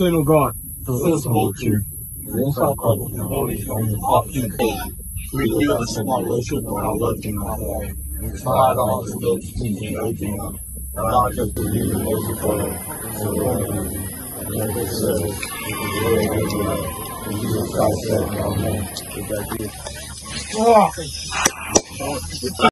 sin, O God. First of all, truth. Once our cover the Holy from the popular faith, forgive us of our worship and our working our way. Inspire the hearts of those seeking opening up. Allow us to believe in those of God, so long and never serve, with the glory of God. In Jesus Christ, amen.